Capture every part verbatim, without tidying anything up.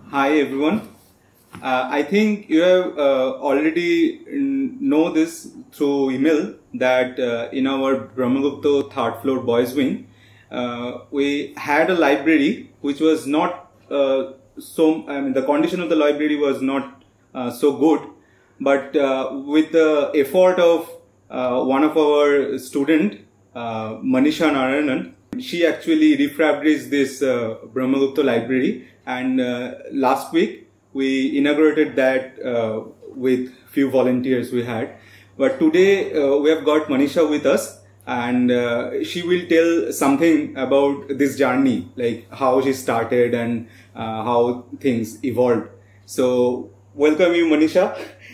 Hi everyone. Uh, I think you have uh, already know this through email that uh, in our Brahmagupta third floor boys wing, uh, we had a library which was not uh, so, I mean the condition of the library was not uh, so good, but uh, with the effort of uh, one of our student, uh, Manisha Narayanan, she actually refurbished this uh, Brahmagupta library, and uh, last week we inaugurated that uh, with few volunteers we had. But today uh, we have got Manisha with us, and uh, she will tell something about this journey, like how she started and uh, how things evolved. So welcome you, Manisha,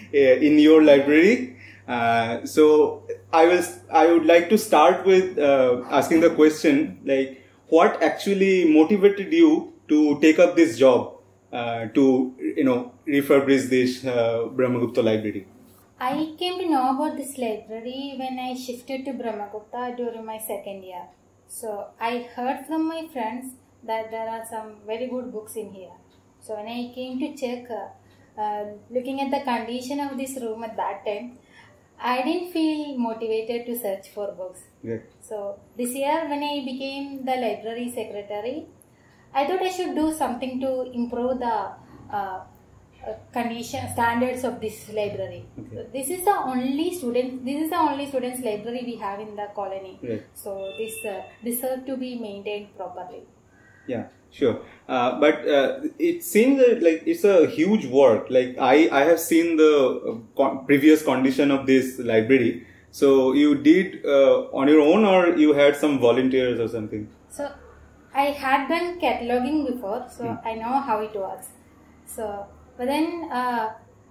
in your library. Uh, so I was I would like to start with uh, asking the question, like what actually motivated you to take up this job uh, to you know refurbish this uh, Brahmagupta library? I came to know about this library when I shifted to Brahmagupta during my second year. So I heard from my friends that there are some very good books in here. So when I came to check, uh, uh, looking at the condition of this room at that time, I didn't feel motivated to search for books. Yeah. So this year when I became the library secretary, I thought I should do something to improve the uh, uh, condition standards of this library. Okay. So this is the only student. This is the only students' library we have in the colony. Right. So this uh, deserves to be maintained properly. Yeah, sure. Uh, but uh, it seems that, like it's a huge work. Like I, I have seen the uh, con previous condition of this library. So you did uh, on your own, or you had some volunteers or something? So I had done cataloging before, so Hmm. I know how it works. So, but then uh,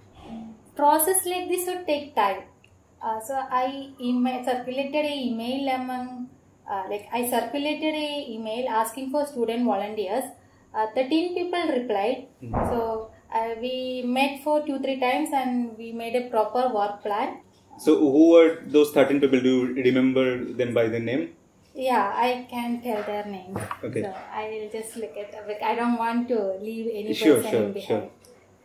process like this would take time. Uh, so I email, circulated a email among, uh, like I circulated a email asking for student volunteers. Uh, thirteen people replied. Hmm. So uh, we met for two three times and we made a proper work plan. So who were those thirteen people? Do you remember them by the name? Yeah, I can tell their names. Okay. So I will just look at it. I don't want to leave any Sure, person sure, behind. sure.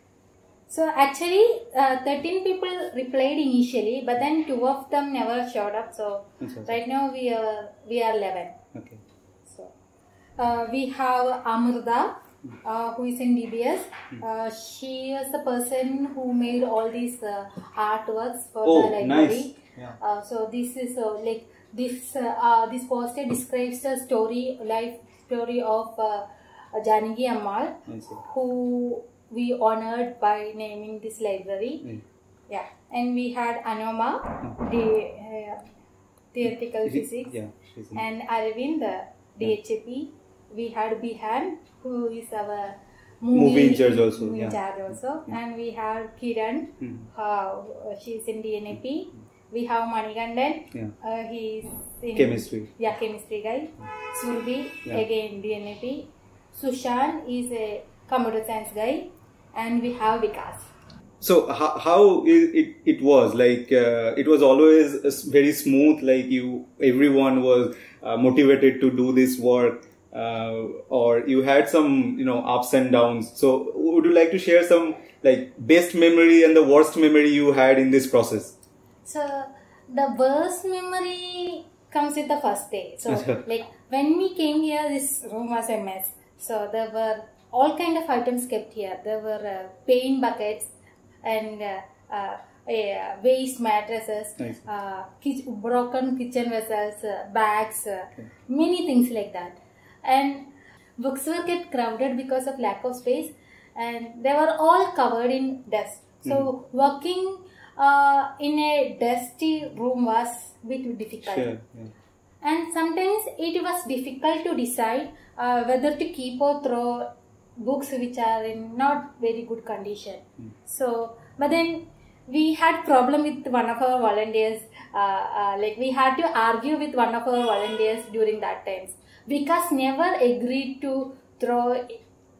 So actually, uh, thirteen people replied initially, but then two of them never showed up. So That's awesome. right now we are we are eleven. Okay. So uh, we have Amrita, uh, who is in D B S. Uh, she was the person who made all these uh, artworks for Oh, the library. nice. Yeah. Uh, so this is uh, like this uh, uh, this poster describes the story, life story of uh, Janaki Ammal, I see. who we honored by naming this library. Mm. Yeah, and we had Anoma, the uh, theoretical physics, Yeah. She's in- and Arvind, the D H A P. We had Bihan, who is our movie, Movie in charge also, movie in yeah. charge also. And we have Kiran, Mm. uh, she's in D N A P. We have Manigandan, Yeah. uh, he's in Chemistry. Yeah, chemistry guy. Surbi, Yeah. again D N A P. Sushan is a computer science guy. And we have Vikas. So how, how it, it, it was like uh, it was always s- very smooth, like you everyone was uh, motivated to do this work, uh, or you had some you know ups and downs. So would you like to share some like best memory and the worst memory you had in this process? So the worst memory comes with the first day. So Achha. like when we came here, this room was a mess. So there were all kind of items kept here. There were uh, paint buckets and uh, uh, uh, waste mattresses, Nice. uh, kich- broken kitchen vessels, uh, bags, uh, Okay. many things like that. And books were kept crowded because of lack of space, and they were all covered in dust. So working uh, in a dusty room was a bit difficult. Sure. Yeah. And sometimes it was difficult to decide uh, whether to keep or throw books which are in not very good condition. Mm. So, but then we had problem with one of our volunteers. Uh, uh, like we had to argue with one of our volunteers during that times. Vikas never agreed to throw a,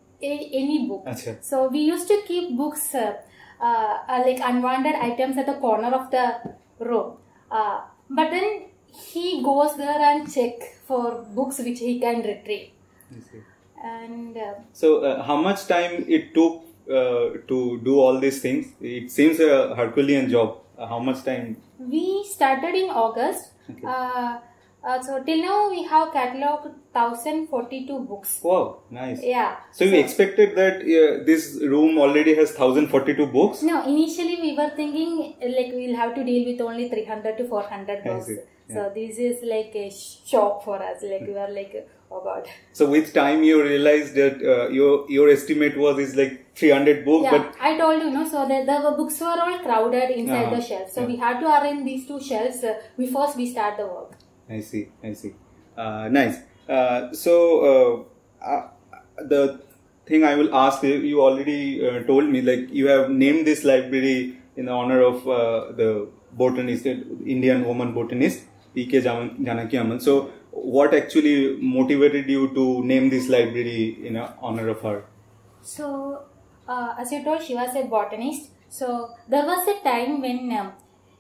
any book. Achha. So we used to keep books uh, uh, uh, like unwanted items at the corner of the room. Uh, but then he goes there and check for books which he can retrieve. I see. And uh, so, uh, how much time it took uh, to do all these things? It seems a Herculean job. Uh, how much time? We started in August. Okay. Uh, uh, so till now we have catalogued one thousand forty-two books. Wow, nice. Yeah. So, you expected that uh, this room already has one thousand forty-two books? No, initially we were thinking like we'll have to deal with only three hundred to four hundred books. Yeah. So this is like a shock for us. Like we were like, oh God. So with time you realized that uh, your your estimate was is like three hundred books. Yeah, but I told you, no. So the, the books were all crowded inside uh-huh. the shelves. So yeah. we had to arrange these two shelves uh, before we start the work. I see, I see. Uh, nice. Uh, so uh, uh, the thing I will ask you, you already uh, told me, like you have named this library in honor of uh, the botanist, Indian woman botanist, P K Janaki Ammal. So what actually motivated you to name this library in honor of her? So uh, as you told, she was a botanist. So there was a time when um,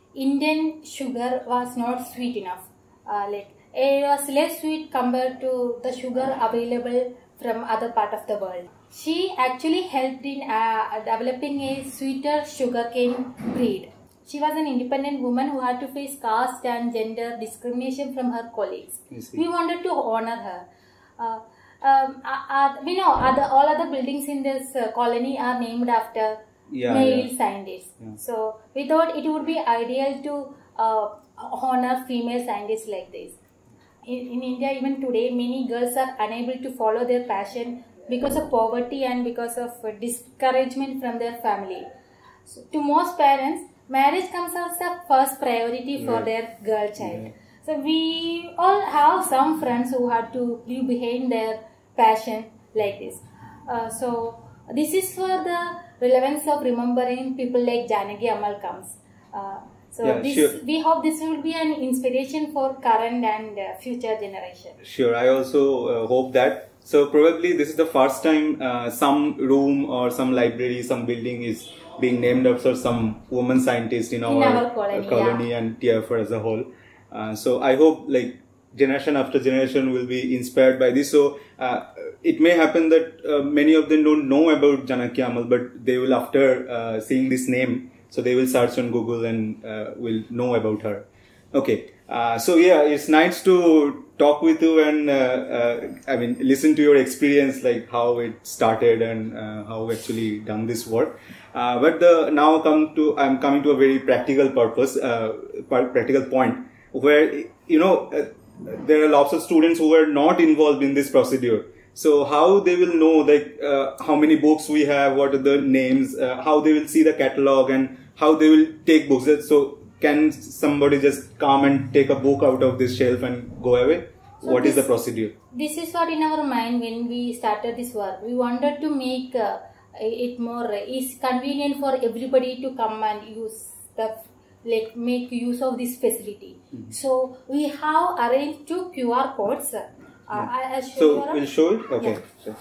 Indian sugar was not sweet enough. Uh, like it was less sweet compared to the sugar available from other part of the world. She actually helped in uh, developing a sweeter sugarcane breed. She was an independent woman who had to face caste and gender discrimination from her colleagues. We wanted to honor her. Uh, um, uh, uh, we know other, all other buildings in this uh, colony are named after yeah, male yeah. scientists. Yeah. So we thought it would be ideal to uh, honor female scientists like this. In, in India, even today, many girls are unable to follow their passion because of poverty and because of uh, discouragement from their family. So, to most parents, marriage comes as the first priority for right. their girl child. Yeah. So we all have some friends who had to leave behind their passion like this. Uh, so this is for the relevance of remembering people like Janaki Ammal comes. Uh, so yeah, this, sure. we hope this will be an inspiration for current and uh, future generation. Sure, I also uh, hope that. So probably this is the first time uh, some room or some library, some building is being named after some woman scientist in our, in our colony, colony yeah. and T F R as a whole. Uh, so I hope like generation after generation will be inspired by this. So uh, it may happen that uh, many of them don't know about Janaki Ammal, but they will after uh, seeing this name, so they will search on Google and uh, will know about her. Okay. Uh, so yeah, it's nice to talk with you and uh, uh, I mean listen to your experience, like how it started and uh, how actually done this work. Uh, but the now come to I'm coming to a very practical purpose, uh, practical point where you know uh, there are lots of students who are not involved in this procedure. So how they will know like uh, how many books we have, what are the names, uh, how they will see the catalog and how they will take books. So can somebody just come and take a book out of this shelf and go away? So what this, is the procedure? This is what in our mind when we started this work. We wanted to make uh, it more uh, is convenient for everybody to come and use the like make use of this facility. Mm-hmm. So we have arranged two Q R codes. Uh, yeah. I, I show so you we'll show it. Okay. Yeah.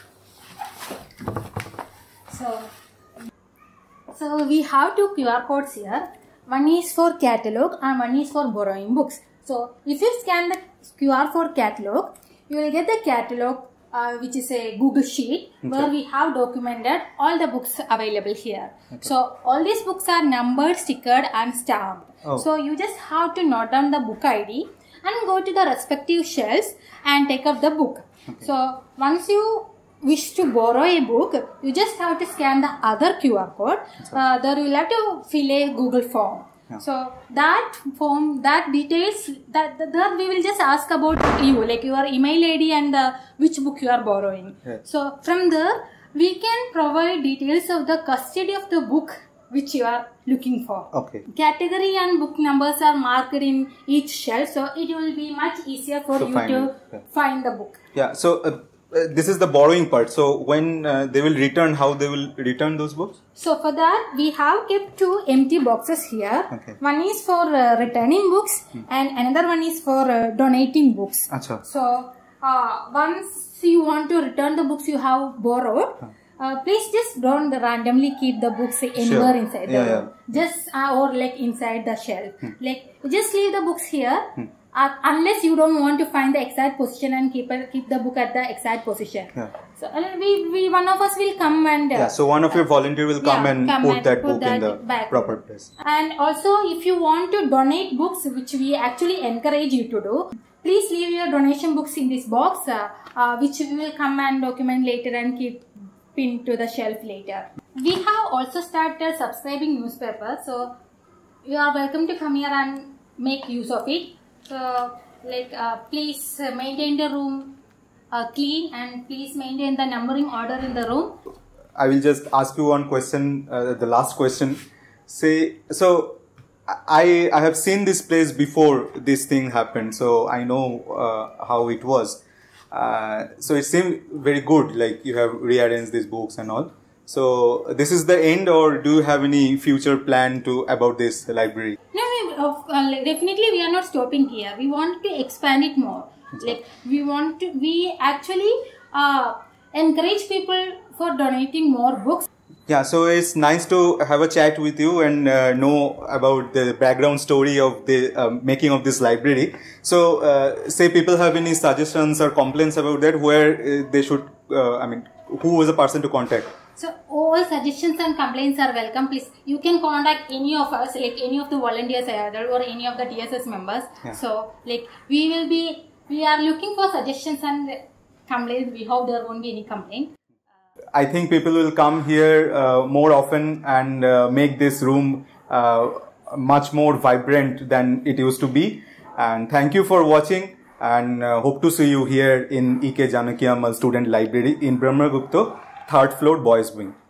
So, so we have two Q R codes here. One is for catalog and one is for borrowing books. So if you scan the Q R for catalog, you will get the catalog uh, which is a Google sheet okay. where we have documented all the books available here. Okay. So all these books are numbered, stickered and stamped. Oh. So you just have to note down the book I D and go to the respective shelves and take up the book. Okay. So once you wish to borrow a book, you just have to scan the other Q R code. Uh, there you will have to fill a Google form. Yeah. So that form, that details, that, that, that we will just ask about you, like your email I D and the, which book you are borrowing. Yeah. So from there, we can provide details of the custody of the book which you are looking for. Okay. Category and book numbers are marked in each shelf, so it will be much easier for so you to yeah. find the book. Yeah. So. Uh, Uh, this is the borrowing part. So when uh, they will return, how they will return those books? So for that we have kept two empty boxes here. Okay. One is for uh, returning books hmm. and another one is for uh, donating books. Achha. So uh, once you want to return the books you have borrowed, huh. uh, please just don't randomly keep the books anywhere sure. inside the yeah, room. Yeah. Just uh, or like inside the shelf. Hmm. Like just leave the books here. Hmm. Uh, unless you don't want to find the exact position and keep a, keep the book at the exact position. Yeah. So uh, we, we one of us will come and uh, yeah. So one of your volunteer will come yeah, and come put and that put book that in the back. proper place. And also, if you want to donate books, which we actually encourage you to do, please leave your donation books in this box, uh, uh, which we will come and document later and keep pinned to the shelf later. We have also started subscribing newspapers, so you are welcome to come here and make use of it. So, like, uh, please maintain the room uh, clean, and please maintain the numbering order in the room. I will just ask you one question, uh, the last question. Say, so I I have seen this place before this thing happened, so I know uh, how it was. Uh, so it seemed very good, like you have rearranged these books and all. So this is the end, or do you have any future plan to about this library? No, no, uh, definitely we are not stopping here. We want to expand it more. Like we want to, we actually uh, encourage people for donating more books. Yeah, so it's nice to have a chat with you and uh, know about the background story of the uh, making of this library. So, uh, say people have any suggestions or complaints about that, where uh, they should, uh, I mean, who is the person to contact? So, all suggestions and complaints are welcome. Please, you can contact any of us, like any of the volunteers or any of the D S S members. Yeah. So, like, we will be, we are looking for suggestions and complaints. We hope there won't be any complaint. I think people will come here uh, more often and uh, make this room uh, much more vibrant than it used to be. And thank you for watching, and uh, hope to see you here in E K Janaki Ammal Student Library in Brahmagupta, third floor, boys wing.